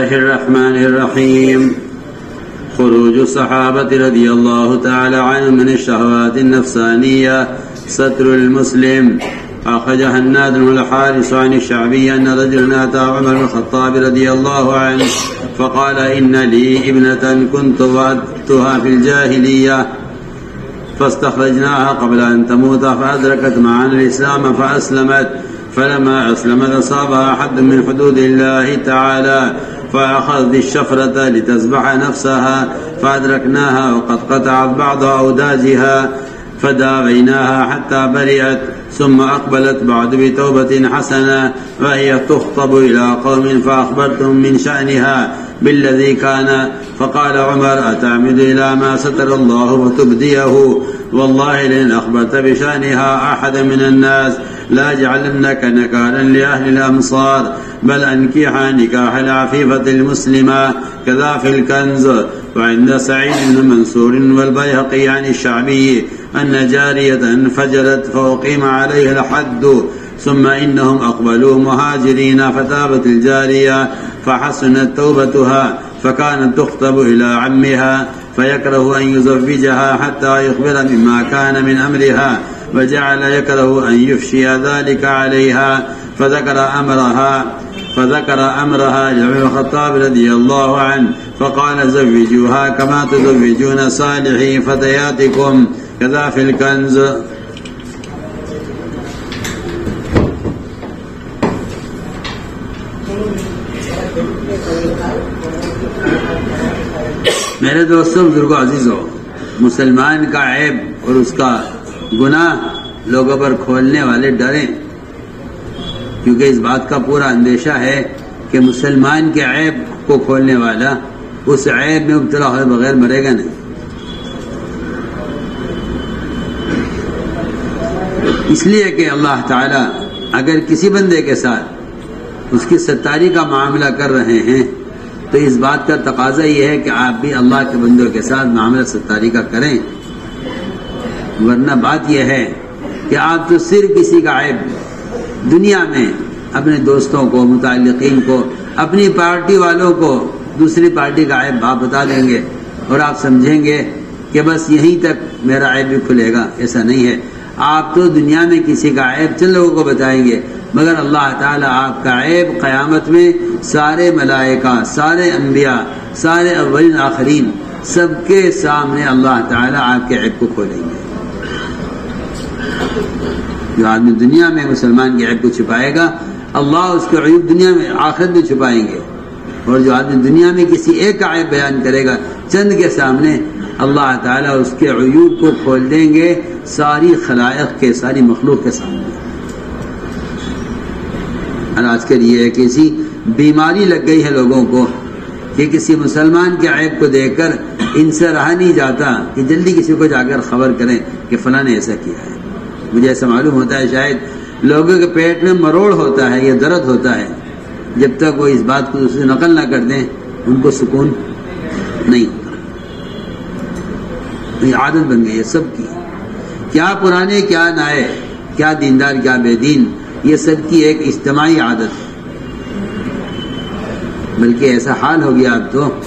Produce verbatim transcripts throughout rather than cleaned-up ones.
الله الرحمن الرحيم. خروج الصحابة رضي الله تعالى عنهم من الشهوات النفسانية ستر المسلم. أخرج هناد بن الحارث عن الشعبي أن رجلا أتى عمر بن الخطاب رضي الله عنه فقال إن لي ابنة كنت وعدتها في الجاهلية فاستخرجناها قبل أن تموت فأدركت معنا الإسلام فأسلمت، فلما أسلمت أصابها حد من حدود الله تعالى فأخذت الشفرة لتذبح نفسها فأدركناها وقد قطعت بعض أوداجها فداويناها حتى برئت، ثم أقبلت بعد بتوبة حسنة وهي تخطب إلى قوم فأخبرتهم من شأنها بالذي كان، فقال عمر أتعمد إلى ما ستر الله وتبديه؟ والله لئن أخبرت بشأنها أحد من الناس لا جعلنك نكالا لأهل الأمصار، بل أنكحها نكاح العفيفة المسلمة. كذا في الكنز. وعند سعيد بن منصور والبيهقي عن الشعبي أن جارية انفجرت فأقيم عليها الحد، ثم إنهم أقبلوا مهاجرين فتابت الجارية فحسنت توبتها، فكانت تخطب إلى عمها فيكره أن يزوجها حتى يخبر مما كان من أمرها، وجعل يكره أن يفشي ذلك عليها، فذكر أمرها فذكر أمرها لعمر بن الخطاب رضي الله عنه فقال زوجوها كما تزوجون صالحي فتياتكم. كذا في الكنز. میرے دوستوں بزرگوں عزیزوں، مسلمان کا عیب اور اس کا گناہ لوگوں پر کھولنے والے ڈریں، کیونکہ اس بات کا پورا اندیشہ ہے کہ مسلمان کے عیب کو کھولنے والا اس عیب میں مبتلا ہوئے بغیر مرے گا نہیں۔ اس لیے کہ اللہ تعالی اگر کسی بندے کے ساتھ اس کی ستاری کا معاملہ کر رہے ہیں تو اس بات کا تقاضا یہ ہے کہ آپ بھی اللہ کے بندوں کے ساتھ معاملہ ستاری کا کریں، ورنہ بات یہ ہے کہ آپ تو صرف کسی کا عیب دنیا میں اپنے دوستوں کو، متعلقین کو، اپنی پارٹی والوں کو دوسری پارٹی کا عیب آپ بتا دیں گے اور آپ سمجھیں گے کہ بس یہیں تک میرا عیب بھی کھلے گا۔ ایسا نہیں ہے، آپ تو دنیا میں کسی کا عیب چند لوگوں کو بتائیں گے، مگر اللہ تعالیٰ آپ کا عیب قیامت میں سارے ملائکہ، سارے انبیاء، سارے اولین آخرین سب کے سامنے اللہ تعالیٰ آپ کے عیب کو کھولیں گے۔ جو آدمی دنیا میں مسلمان کے عیب کو چھپائے گا، اللہ اس کے عیوب دنیا میں آخرت میں چھپائیں گے، اور جو آدمی دنیا میں کسی ایک کا عیب بیان کرے گا چند کے سامنے، اللہ تعالیٰ اس کے عیوب کو کھول دیں گے ساری خلائق کے، ساری مخلوق کے سامنے۔ اور آج کل یہ ایک ایسی بیماری لگ گئی ہے لوگوں کو کہ کسی مسلمان کے عیب کو دیکھ کر ان سے رہا نہیں جاتا کہ جلدی کسی کو جا کر خبر کریں کہ فلاں نے ایسا کیا ہے۔ مجھے ایسا معلوم ہوتا ہے شاید لوگوں کے پیٹ میں مروڑ ہوتا ہے یا درد ہوتا ہے، جب تک وہ اس بات کو دوسرے نقل نہ کر دیں ان کو سکون نہیں ہوتا۔ یہ عادت بن گئی ہے سب کی، کیا پرانے کیا نئے، کیا دیندار کیا بے دین، یہ سب کی ایک اجتماعی عادت ہے۔ بلکہ ایسا حال ہو گیا اب تو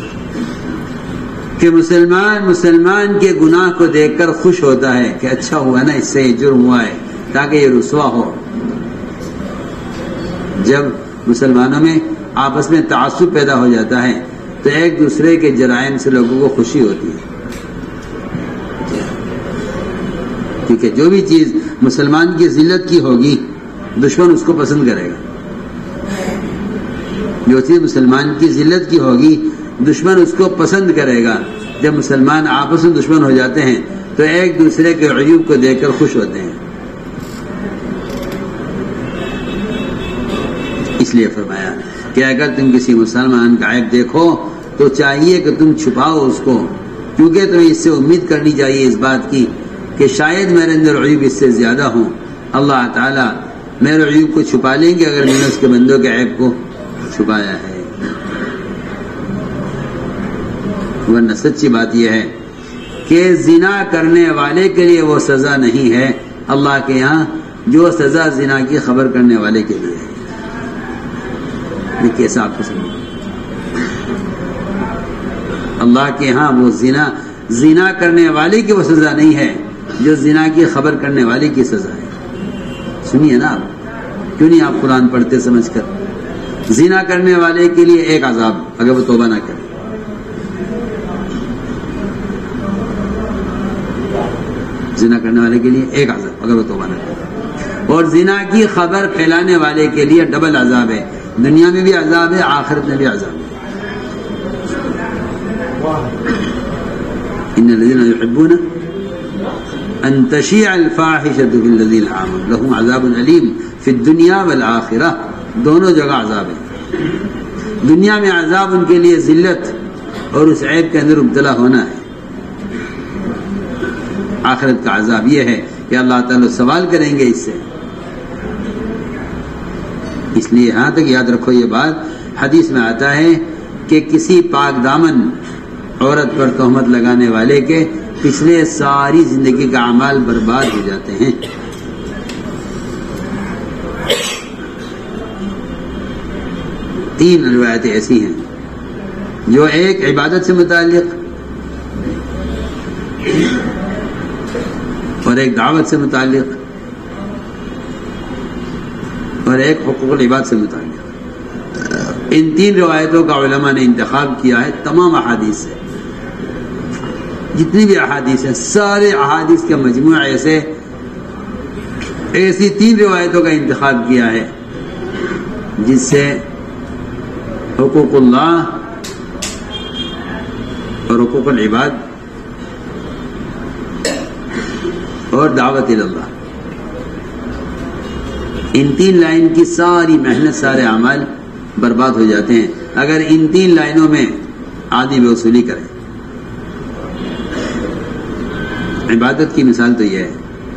کہ مسلمان مسلمان کے گناہ کو دیکھ کر خوش ہوتا ہے کہ اچھا ہوا نا، اس سے یہ جرم ہوا ہے تاکہ یہ رسوا ہو۔ جب مسلمانوں میں آپس میں تعصب پیدا ہو جاتا ہے تو ایک دوسرے کے جرائم سے لوگوں کو خوشی ہوتی ہے، کیونکہ جو بھی چیز مسلمان کی ذلت کی ہوگی دشمن اس کو پسند کرے گا، جو چیز مسلمان کی ذلت کی ہوگی دشمن اس کو پسند کرے گا۔ جب مسلمان آپس میں دشمن ہو جاتے ہیں تو ایک دوسرے کے عیوب کو دیکھ کر خوش ہوتے ہیں۔ اس لیے فرمایا کہ اگر تم کسی مسلمان کا عیب دیکھو تو چاہیے کہ تم چھپاؤ اس کو، کیونکہ تمہیں اس سے امید کرنی چاہیے اس بات کی کہ شاید میرے اندر عیوب اس سے زیادہ ہوں، اللہ تعالیٰ میرے عیوب کو چھپا لیں گے اگر میں نے اس کے بندوں کے عیب کو چھپایا ہے۔ ورنہ سچی بات یہ ہے کہ زنا کرنے والے کے لیے وہ سزا نہیں ہے اللہ کے یہاں جو سزا زنا کی خبر کرنے والے کے لیے ہے۔ یہ کیسا آپ کو سمجھ اللہ کے ہاں وہ زنا زنا کرنے والے کی وہ سزا نہیں ہے جو زنا کی خبر کرنے والے کی سزا ہے. سنیے نا آپ، کیوں نہیں آپ قرآن پڑھتے سمجھ کر؟ زنا کرنے والے کے لیے ایک عذاب اگر وہ توبہ نہ کرے، زنا کرنے والے کے لیے ایک عذاب اگر وہ توبہ نہ کرے، اور زنا کی خبر پھیلانے والے کے لیے ڈبل عذاب ہے، دنیا میں بھی عذاب ہے، آخرت میں بھی عذاب ہے. ان الذين يحبون ان تشيع الفاحشة في الذين آمنوا لهم عذاب أليم في الدنيا والآخرة، دونوں جگہ عذاب ہے. دنیا میں عذاب ان کے لیے ذلت اور اس عیب کے اندر مبتلا ہونا ہے، آخرت کا عذاب یہ ہے کہ اللہ تعالیٰ سوال کریں گے اس سے. اس لیے یہاں تک یاد رکھو یہ بات، حدیث میں آتا ہے کہ کسی پاک دامن عورت پر تہمت لگانے والے کے پچھلے ساری زندگی کا اعمال برباد ہو جاتے ہیں. تین روایتیں ایسی ہیں جو ایک عبادت سے متعلق اور ایک دعوت سے متعلق اور ایک حقوق العباد سے متعلق. ان تین روایتوں کا علماء نے انتخاب کیا ہے تمام احادیث سے، جتنی بھی احادیث ہیں سارے احادیث کے مجموعہ ایسے ایسی تین روایتوں کا انتخاب کیا ہے جس سے حقوق اللہ اور حقوق العباد اور دعوت اللہ، ان تین لائن کی ساری محنت سارے اعمال برباد ہو جاتے ہیں اگر ان تین لائنوں میں آدمی بے وصولی کرے. عبادت کی مثال تو یہ ہے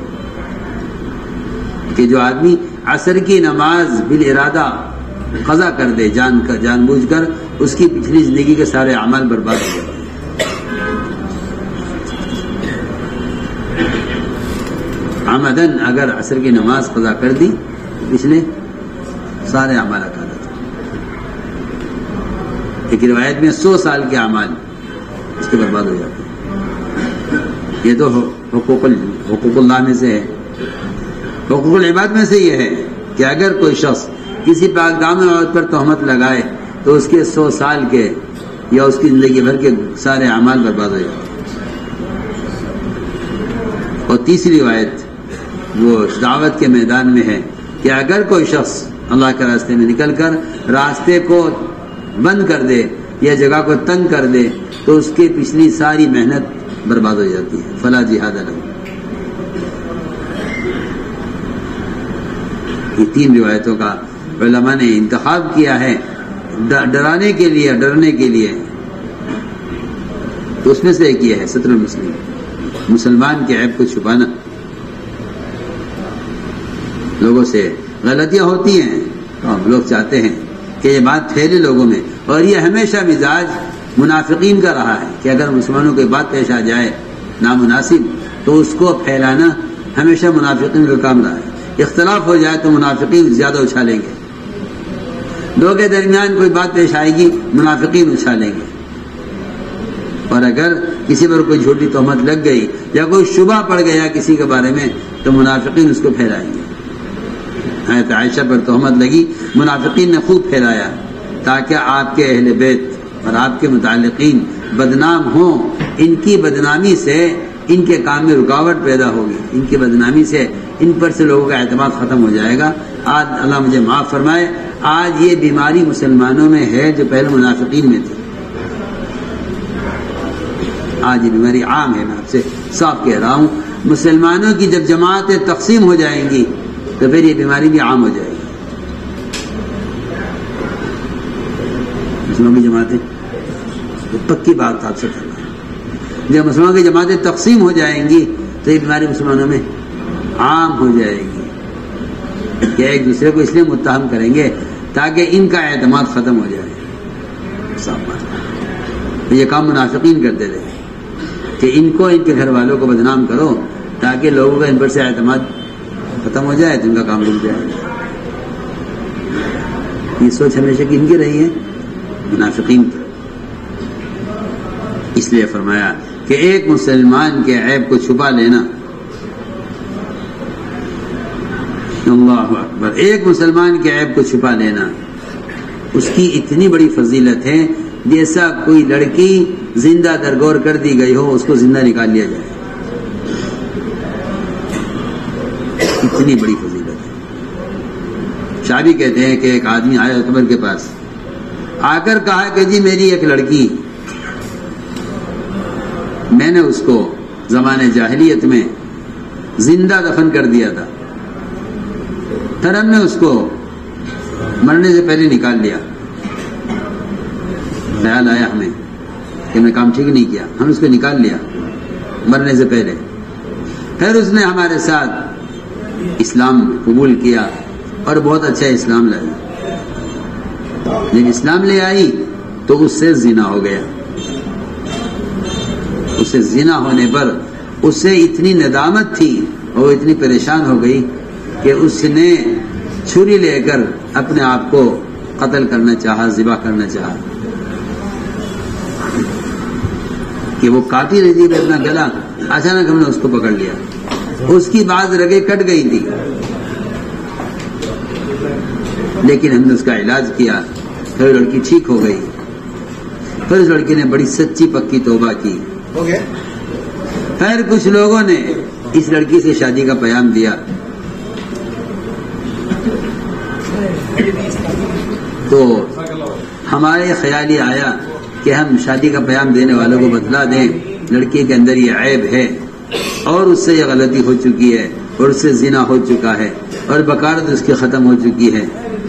کہ جو آدمی عصر کی نماز بالارادہ قضا کر دے، جان کر جان بوجھ کر، اس کی پچھلی زندگی کے سارے اعمال برباد ہو جاتے ہیں. عمدن اگر عصر کی نماز قضا کر دی تو پچھلے سارے اعمال اٹھا دیتے. ایک روایت میں سو سال کے اعمال اس کے برباد ہو جاتے ہیں. یہ تو حقوق حقوق اللہ میں سے ہے. حقوق العباد میں سے یہ ہے کہ اگر کوئی شخص کسی پاک دامن عورت پر تہمت لگائے تو اس کے سو سال کے یا اس کی زندگی بھر کے سارے اعمال برباد ہو جاتے ہیں. اور تیسری روایت وہ دعوت کے میدان میں ہے کہ اگر کوئی شخص اللہ کے راستے میں نکل کر راستے کو بند کر دے یا جگہ کو تنگ کر دے تو اس کی پچھلی ساری محنت برباد ہو جاتی ہے. فلا جہاد لہ. یہ تین روایتوں کا علماء نے انتخاب کیا ہے ڈرانے کے لیے، ڈرنے کے لیے. تو اس میں سے ایک یہ ہے ستر المسلم، مسلمان کے عیب کو چھپانا. لوگوں سے غلطیاں ہوتی ہیں تو ہم لوگ چاہتے ہیں کہ یہ بات پھیلے لوگوں میں، اور یہ ہمیشہ مزاج منافقین کا رہا ہے کہ اگر مسلمانوں کی بات پیش آ جائے نامناسب تو اس کو پھیلانا ہمیشہ منافقین کا کام رہا ہے. اختلاف ہو جائے تو منافقین زیادہ اچھالیں گے، دو کے درمیان کوئی بات پیش آئے گی منافقین اچھالیں گے، اور اگر کسی پر کوئی جھوٹی تہمت لگ گئی یا کوئی شبہ پڑ گیا کسی کے بارے میں تو منافقین اس کو پھیلائیں گے. حضرت عائشہ پر تہمت لگی، منافقین نے خوب پھیلایا تاکہ آپ کے اہل بیت اور آپ کے متعلقین بدنام ہوں. ان کی بدنامی سے ان کے کام میں رکاوٹ پیدا ہوگی، ان کی بدنامی سے ان پر سے لوگوں کا اعتماد ختم ہو جائے گا. آج اللہ مجھے معاف فرمائے، آج یہ بیماری مسلمانوں میں ہے جو پہلے منافقین میں تھی. آج یہ بیماری عام ہے. میں آپ سے صاف کہہ رہا ہوں، مسلمانوں کی جب جماعتیں تقسیم ہو جائیں گی تو پھر یہ بیماری بھی عام ہو جائے گی. مسلمانوں کی جماعتیں پکی بات آپ سے کرنا، جب مسلمانوں کی جماعتیں تقسیم ہو جائیں گی تو یہ بیماری مسلمانوں میں عام ہو جائے گی کہ ایک دوسرے کو اس لیے متہم کریں گے تاکہ ان کا اعتماد ختم ہو جائے. صاف بات، یہ کام منافقین کرتے رہے کہ ان کو ان کے گھر والوں کو بدنام کرو تاکہ لوگوں کا ان پر سے اعتماد ختم ہو جائے تو ان کا کام رک جائے. یہ سوچ ہمیشہ کی ان کی رہی ہے. منافقین کی. اس لیے فرمایا کہ ایک مسلمان کے عیب کو چھپا لینا، اللہ اکبر، ایک مسلمان کے عیب کو چھپا لینا اس کی اتنی بڑی فضیلت ہے جیسا کوئی لڑکی زندہ درگور کر دی گئی ہو، اس کو زندہ نکال لیا جائے، اتنی بڑی فضیلت ہے. شابی کہتے ہیں کہ ایک آدمی آیا عمر کے پاس، آ کر کہا کہ جی میری ایک لڑکی، میں نے اس کو زمانے جاہلیت میں زندہ دفن کر دیا تھا، پھر ہم نے اس کو مرنے سے پہلے نکال لیا. خیال آیا ہمیں کہ میں کام ٹھیک نہیں کیا، ہم اس کو نکال لیا مرنے سے پہلے. پھر اس نے ہمارے ساتھ اسلام قبول کیا اور بہت اچھا اسلام لائی. جب اسلام لے آئی تو اس سے زنا ہو گیا. اسے زنا ہونے پر اس سے اتنی ندامت تھی اور اتنی پریشان ہو گئی کہ اس نے چھری لے کر اپنے آپ کو قتل کرنا چاہا، ذبح کرنا چاہا کہ وہ کاٹی رہی تھی اپنا گلا. اچانک ہم نے اس کو پکڑ لیا، اس کی بعض رگیں کٹ گئی تھی لیکن ہم نے اس کا علاج کیا، پھر لڑکی ٹھیک ہو گئی. پھر اس لڑکی نے بڑی سچی پکی توبہ کی. پھر کچھ لوگوں نے اس لڑکی سے شادی کا پیام دیا تو ہمارے خیال یہ آیا کہ ہم شادی کا پیام دینے والوں کو بتلا دیں لڑکی کے اندر یہ عیب ہے اور اس سے یہ غلطی ہو چکی ہے اور اس سے زنا ہو چکا ہے اور بکارت اس کی ختم ہو چکی ہے.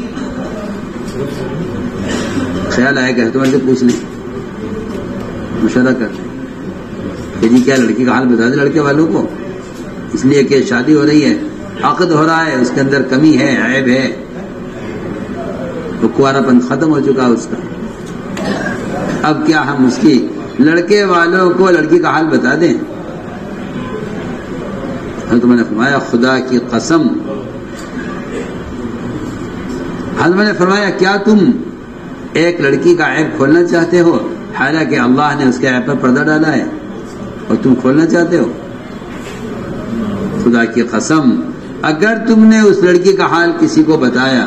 خیال آیا کہ تمہارے سے پوچھ لیں، مشورہ کر لیں کہ جی کیا لڑکی کا حال بتا دیں لڑکے والوں کو، اس لیے کہ شادی ہو رہی ہے، عقد ہو رہا ہے، اس کے اندر کمی ہے، عیب ہے، تو کنوارا پن ختم ہو چکا اس کا. اب کیا ہم اس کی لڑکے والوں کو لڑکی کا حال بتا دیں؟ حضرت میں نے فرمایا خدا کی قسم، حضرت میں نے فرمایا کیا تم ایک لڑکی کا عیب کھولنا چاہتے ہو حالانکہ اللہ نے اس کے عیب پر پردہ ڈالا ہے اور تم کھولنا چاہتے ہو؟ خدا کی قسم اگر تم نے اس لڑکی کا حال کسی کو بتایا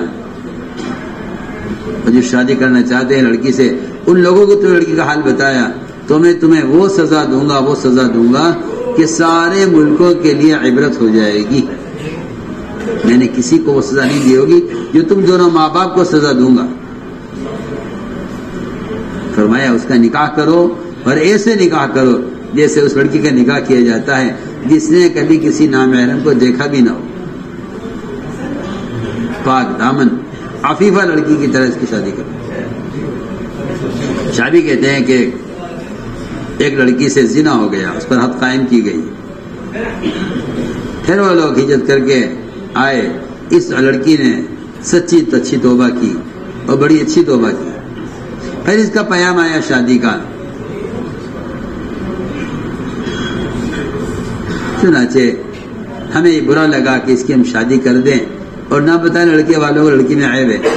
اور جو شادی کرنا چاہتے ہیں لڑکی سے ان لوگوں کو تو لڑکی کا حال بتایا تو میں تمہیں وہ سزا دوں گا وہ سزا دوں گا کہ سارے ملکوں کے لیے عبرت ہو جائے گی. میں نے کسی کو وہ سزا نہیں دی ہوگی جو تم دونوں ماں باپ کو سزا دوں گا. فرمایا اس کا نکاح کرو اور ایسے نکاح کرو جیسے اس لڑکی کا نکاح کیا جاتا ہے جس نے کبھی کسی نامحرم کو دیکھا بھی نہ ہو. پاک دامن عفیفہ لڑکی کی طرح اس کی شادی کرو. شادی کہتے ہیں کہ ایک لڑکی سے زنا ہو گیا، اس پر حد قائم کی گئی. پھر وہ لوگ ہجرت کر کے آئے، اس لڑکی نے سچی اچھی توبہ کی اور بڑی اچھی توبہ کی. پھر اس کا پیام آیا شادی کا. چنانچہ ہمیں یہ برا لگا کہ اس کی ہم شادی کر دیں اور نہ بتائیں لڑکے والوں کو لڑکی میں عیب ہے.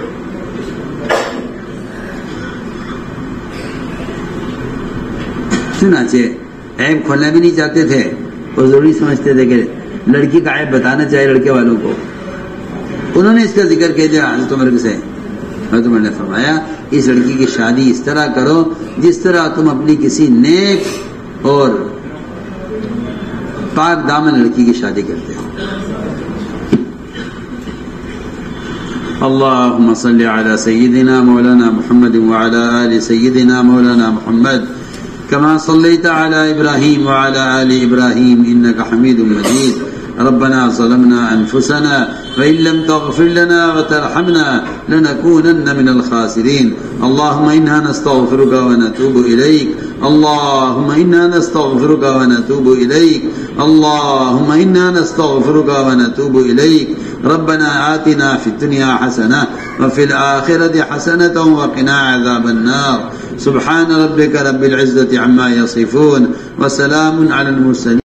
چنانچہ عیب کھولنا بھی نہیں چاہتے تھے اور ضروری سمجھتے تھے کہ لڑکی کا عیب بتانا چاہیے لڑکے والوں کو. انہوں نے اس کا ذکر کہہ دیا حضرت عمر سے. حضرت عمر نے فرمایا اس لڑکی کی شادی اس طرح کرو جس طرح تم اپنی کسی نیک اور پاک دامن لڑکی کی شادی کرتے ہو. اللهم صل على سيدنا مولانا محمد وعلى آل سيدنا مولانا محمد كما صليت على إبراهيم وعلى آل إبراهيم إنك حميد مجيد. ربنا ظلمنا أنفسنا وإن لم تغفر لنا وترحمنا لنكونن من الخاسرين. اللهم إنا نستغفرك ونتوب إليك. اللهم إنا نستغفرك ونتوب إليك. اللهم إنا نستغفرك ونتوب إليك. ربنا آتنا في الدنيا حسنة وفي الآخرة حسنة وقنا عذاب النار. سبحان ربك رب العزة عما يصفون وسلام على المرسلين.